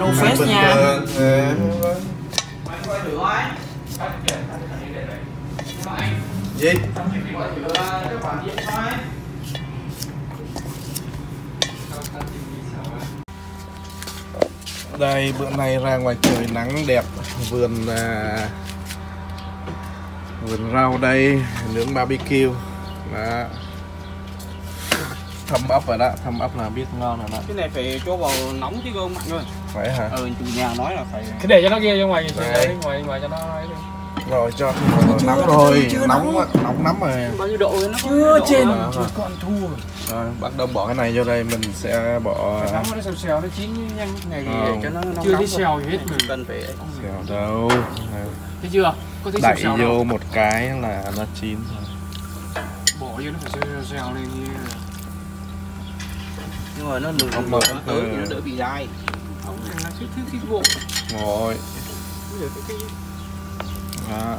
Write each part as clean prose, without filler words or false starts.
No face nha. Gì? Đây, bữa nay ra ngoài trời nắng đẹp, vườn rau đây, nướng barbecue. Đó. Thâm ấp rồi đó, thâm ấp là biết ngon rồi đó. Cái này phải cho vào nóng chứ không mạnh ơi. Phải hả? Chủ nhà nói là phải. Cứ để cho nó kia cho ngoài ngoài cho nó ấy đi. Rồi cho nóng rồi, nóng lắm rồi. Bao nhiêu độ nó chưa trên còn thua. Rồi bắt đầu bỏ cái này vô đây, mình sẽ bỏ nóng nó xèo nó chín nhanh ngày để cho nó chưa thấy xèo gì hết mình cần phải xèo đâu. Thấy chưa? Có thấy Đậy xèo vô đâu? một cái là nó chín rồi. Bỏ vô nó phải xèo lên như nhưng mà nó lùi nó tới thì nó đỡ bị dai. ống này là thích bộ. Rồi. Đó.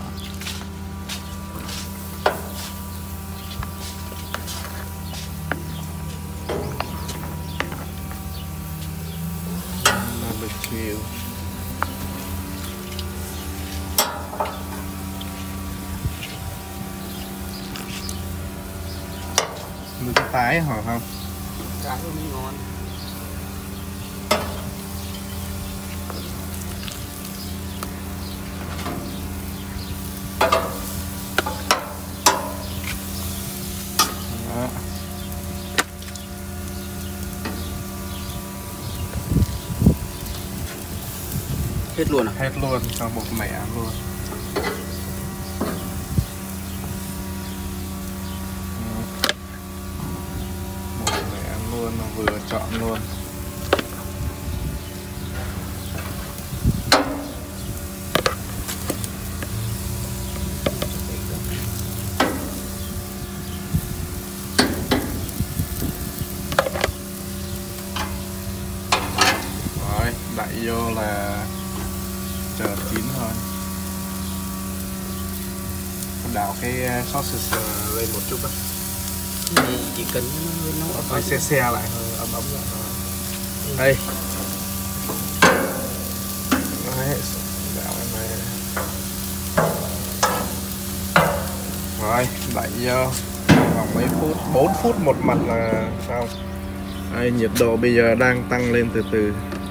Barbecue. Nướng tái hả không? Cái mới ngon. Đó. Hết luôn à? Hết luôn, cho một mẻ luôn. Một mẻ luôn, nó vừa chọn luôn. Rồi, đậy vô là chờ chín thôi. Đảo cái sausage lên một chút đó. Chỉ cần nó Phải xe lại hơi ấm lại thôi. Đây. Đấy, đảo cái này. Rồi, đậy vô khoảng mấy phút, 4 phút một mặt là xong. Đây, nhiệt độ bây giờ đang tăng lên từ từ.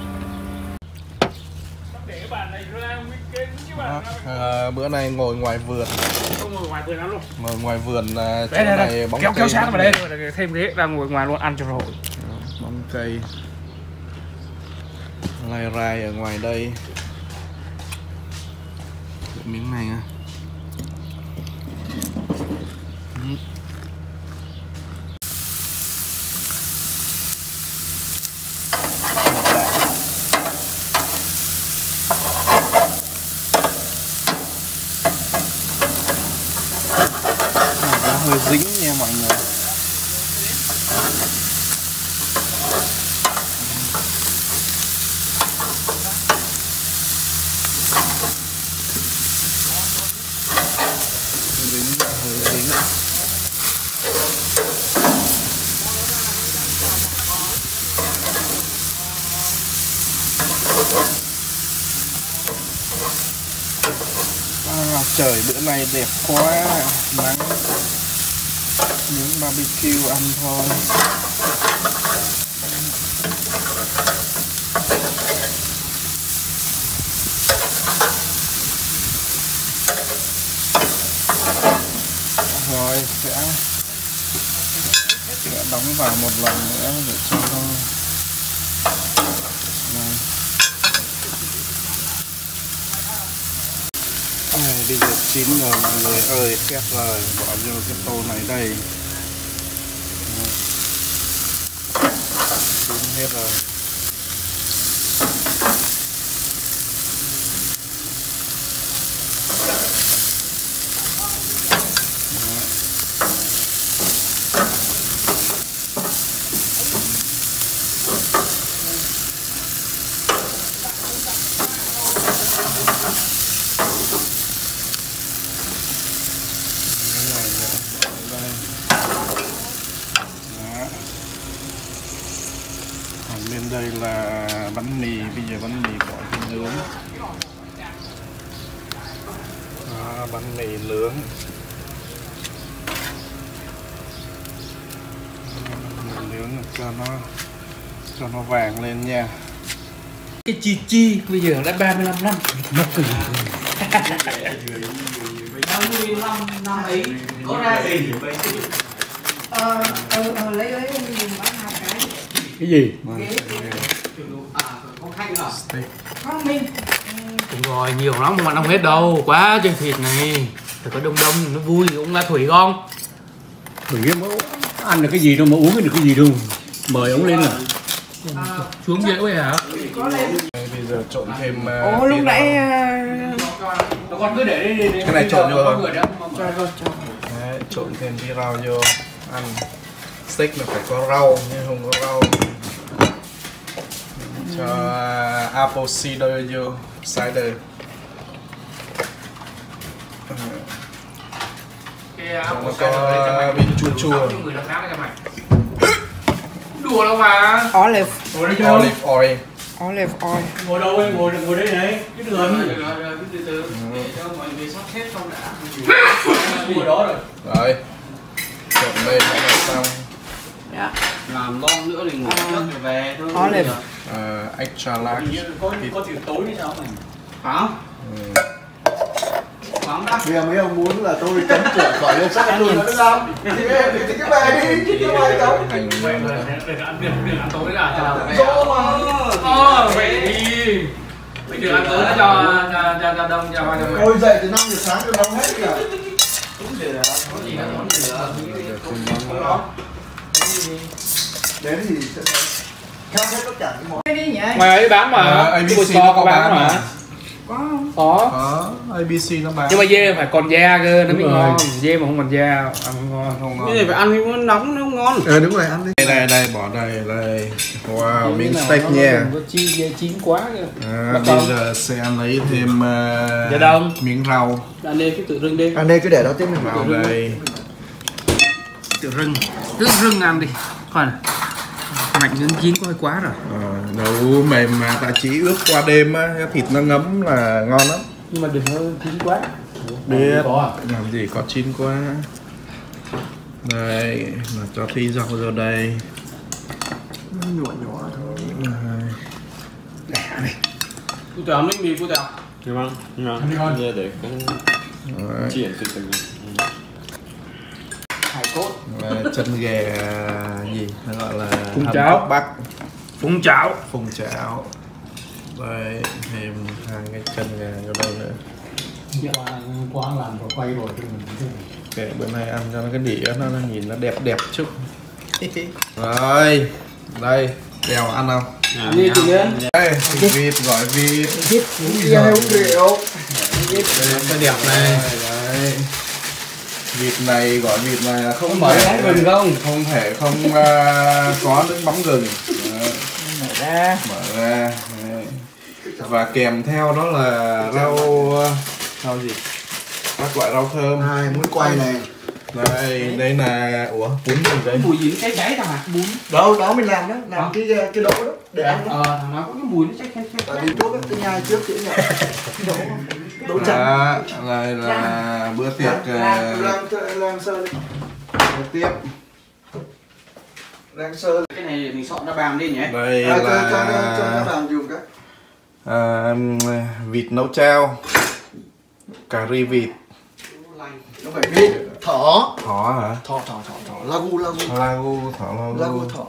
Bữa nay ngồi ngoài vườn. Không ngồi ngoài vườn lắm luôn. Ngồi ngoài vườn chỗ đây, này bóng kéo cây sát vào đây rồi thêm ghế đang ngồi ngoài luôn ăn cho rồi. Bóng cây lai rai ở ngoài đây. Miếng này à. Hơi dính nha mọi người. Hơi dính. Trời bữa nay đẹp quá, nắng. Miếng barbecue ăn thôi. Rồi sẽ đóng vào một lần nữa để cho nó bây giờ chín rồi mọi người ơi, khét rồi, bỏ vô cái tô này đây. Chín hết rồi. Bên đây là bánh mì, bây giờ bánh mì bỏ cái nướng. Đó, bánh mì nướng. Nướng cho nó vàng lên nha. Cái chi bây giờ đã 35 năm nó cười 35 năm ấy có ra gì lấy bán 2 cái. cái gì có khách nữa Steak. Không mình. đúng rồi nhiều lắm mà không hết đâu quá trên thịt này phải có đông đông nó vui cũng là Thủy con Thủy ăn được cái gì đâu mà uống được cái gì đâu. Mời ông lên là xuống dễ quá hả Có lên. Bây giờ trộn thêm Ồ lúc nãy nó con cứ để đi cái này trộn vô thôi. rồi. Đấy, trộn thêm tí rau vô ăn. Steak là phải có rau nhưng không có rau. Cho apple cider vô cider. Cho nó có vị chua chua. đùa đâu mà Olive Olive oil. oil. ngồi đâu em ngồi đây này cái đường từ cho mọi người sắp xếp xong đã ngồi đó rồi. Rồi trộn lên là xong. Dạ. làm ngon nữa thì ngủ trước rồi về thôi Olive. Extra large. Có thịt tối hay sao mày? hả lắm đó Bây giờ mấy ông muốn là tôi cấm cửa khỏi lên sách luôn nó làm thì cái bài đi chứ cái bài cấm Hành để ăn tối là dỗ mà vậy đi bây giờ ăn tối cho đông cho tôi dậy từ 5 giờ sáng tôi nấu hết cả đến thì sẽ khác hết tất cả những món. Cái đi nhỉ? ngoài ấy bán mà ABC nó có bán mà. Có không? có ABC nó bán. nhưng mà dê phải còn da cơ nó mới Đúng rồi. ngon dê mà không còn da ăn không ngon Không ngon. cái này phải ăn thì nó nóng nó ngon Đúng rồi ăn đi. Đây bỏ đây. Wow, miếng steak nha. chín quá kìa Bây giờ sẽ lấy thêm Dạ đông. miếng rau. ăn đi cái tự rưng đi Ăn đây cứ để đó tiếp mình Rau đây. tự rưng ăn đi coi này mạnh đến chín quá rồi Nấu mềm mà tại chỉ ướp qua đêm á, cái thịt nó ngấm là ngon lắm. nhưng mà đừng có chín quá Biết làm gì có chín quá. Đây là cho tí rau vào đây. nhỏ thôi. cô tèo mấy mì cô tèo Đấy. hải cốt Chân gà gì nó gọi là Phun hầm cháo. ốc Bắc, phun chảo phùng chảo. Đây thêm 2 cái chân gà vào đây nữa. Qua làm rồi quay rồi thì mình Kệ bữa nay ăn cho nó cái đĩa nó nhìn nó đẹp chút. Rồi đây đèo ăn không? đi tự nhiên Đây vịt gọi vịt. Bia hay uống rượu. Đây cái đẹp này. Đấy. Vịt này gọi vịt này là không mở thể gừng không không thể không có nước mắm gừng. Đấy. Mở ra. Đấy. Và kèm theo đó là rau gì? Các loại rau thơm. Muốn quay này. Đây là bún gì đấy? mùi gì nó cháy thằng hạt bún Đó mình làm đó, làm cái đỗ đó để ăn đó. thằng nó có cái mùi nó cháy Tại vì tốt cái nhai trước chữ nhỉ. Đỗ trắng. Đây là bữa tiệc Làm sơ đi. bữa tiếp. Làm sơ. cái này mình soạn ra bàn đi nhỉ Đây Cho là nó làm dùng cái. vịt nấu chao, cà ri vịt. Nó phải vịt, thỏ. Thỏ hả? Thỏ. Lagu. Lagu, thỏ lagu. Thỏ.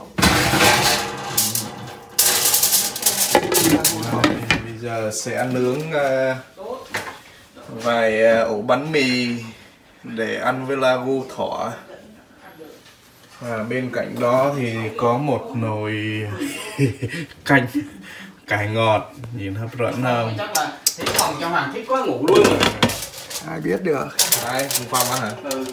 Bây giờ sẽ nướng vài ổ bánh mì để ăn với lagu thỏ. Và bên cạnh đó thì có một nồi canh cải ngọt, nhìn hấp dẫn không? chắc là thấy phòng trong hàng thích quá ngủ luôn rồi Ai biết được. Đấy, không Phong ăn hả? ừ.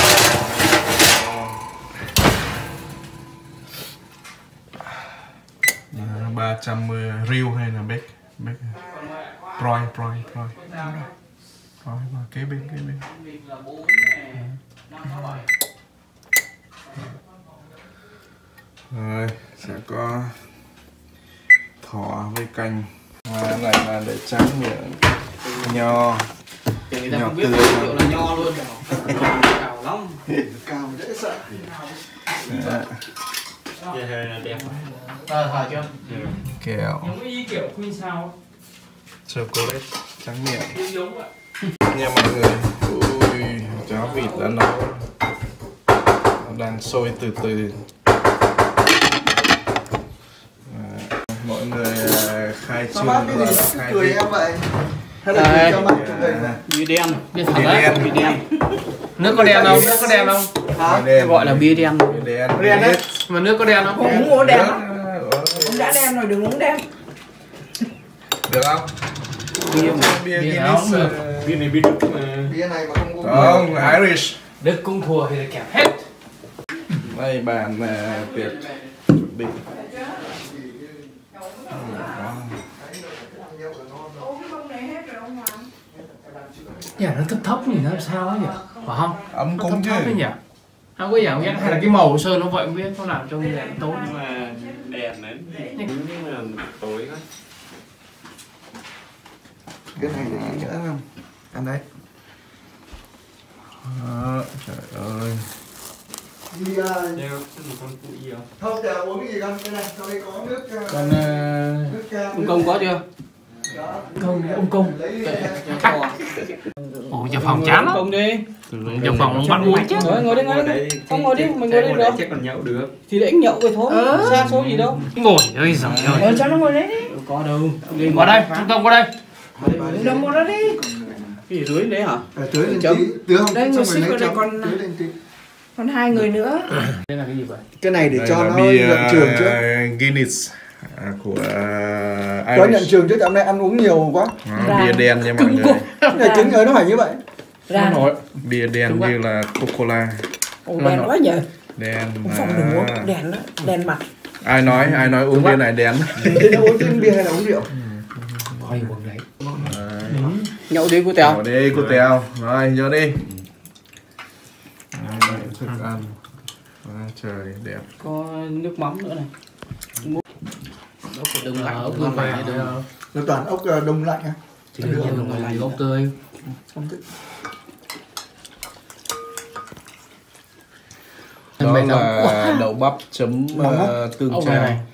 310 riêu hay là bếp proi kế bên rồi sẽ có thỏ với canh. Này là để tráng miệng nho. Thì người ta Nho không biết tươi. kiểu là nho luôn. Cào lắm. Cào dễ sợ. Đó, Thời chưa? kẹo Giống y kiểu Queen sao? chocolate tráng miệng Giống vậy. nha mọi người. Ui, cháo vịt đã nấu, nó đang sôi từ từ. Mọi người khai Sao trương bác cái và gì khai cười vị. em vậy? Hay là cười cho mặt trong đây này? Bia đen. Bia thật Bia đấy. đen. Bia đen. Nước có đen không? Nước có đen không? Hả? Bia đen. Gọi là bia đen. Bia đen. Đen á? Mà nước có đen không? Không uống đen lắm. Được Ông đã đen rồi, đừng uống đen. không? Bia Bia Bia Guinness. nóng. Bia này bia Đức mà. Bia này mà không uống. Không, Irish. Đức cũng thua thì là kẹp hết. Đây bàn tiệc chuẩn bị. Nhà nó thấp thấp nhỉ, nó sao ấy nhỉ? Phải không? Ấm Nó cúng chứ. thấp thấp ấy nhỉ? Không có dạng hay là cái màu sơn nó vậy không biết, nó làm cho người đèn tối. Nhưng mà đèn đấy. Nhưng mà tối quá. Cái này để gì nữa không? Ăn đấy. Đó, trời ơi. Gì Đeo con phụ gì không? không chờ uống cái gì không? Cái này, sau đây có nước Còn nước cam. Ông công có chưa? ông công. Lấy Ủa giờ phòng chán lắm. Công đi. Giờ phòng nó bắt uống chứ. Ngồi đi, ngồi đi. Không ngồi đi, mình ngồi đi được. Chắc còn nhậu được. Thì để anh nhậu vậy thôi. Xa số gì đâu. Ngồi ơi giời ơi. Cho nó ngồi đấy đi. Có đâu. Qua đây, trung tâm qua đây. Đừng ngồi đó đi. Cái gì dưới đấy hả? tưới lên Chấm. tí. Tưới không? Đây, Xong người rồi ship lấy vào đây chấm. còn- Tưới lên tí. Còn 2 người nữa. Đây là cái gì vậy? Cái này để Đây cho là nó bia nhận trường trước. Guinness của Có nhận Irish. trường trước, hôm nay ăn uống nhiều quá. Đó, bia đen nha mọi người. Cái này cứng rồi nó phải như vậy. Ra. Bia đen như là Coca-Cola. Ồ, đen quá nhờ. Đen Không phòng đừng uống. mà. Đèn đó. Đèn mặt. Ai nói uống bia này đen. Thế nó uống thêm bia hay là uống rượu? Coi quần đấy. Nhậu đi cô Vào Tèo. đi cô Tèo. Rồi vô đi. Đấy, thức ăn. Trời đẹp. Có nước mắm nữa này. Nó phải đừng lạnh. Ở Ngon quần lành này đấy. Nó toàn ốc đông lạnh à? Thì đương nhiên là gốc tươi. Không thích. Đó Mày nấu. là đậu bắp chấm tương Ông trà. này.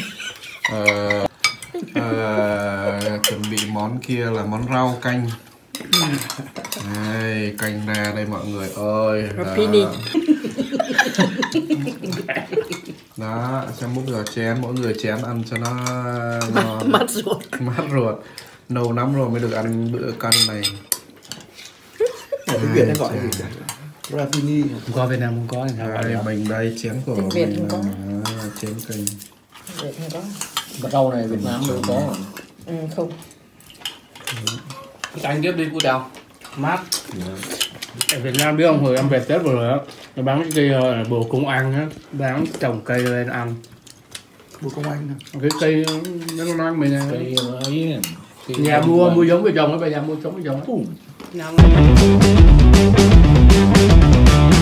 Chuẩn bị món kia là món rau canh. Đây, canh ra đây mọi người ơi. Rapini. Đó, xem múc vào chén, mỗi người chén ăn cho nó ngon. Mắt ruột. Mát ruột. Lâu lắm rồi mới được ăn bữa canh này. Ở tiếng Việt nó gọi là gì? Rapini. Không có Việt Nam không có thì sao gọi Đây, được. mình đây chén của Tiếng Việt mình không là chén canh. Vậy không có. Cái rau này Việt Nam đâu có. Ừ, không. Canh tiếp đi cô Tèo. Mát. Ở Việt Nam biết không, hồi em về Tết vừa rồi á, nó bán cái cây là bồ công anh á, bán trồng cây lên ăn. Bố công anh nè. Cái cây nó non mình này. Cây ấy. Nhà mua giống về trồng ấy, bây giờ mua giống về trồng. Nam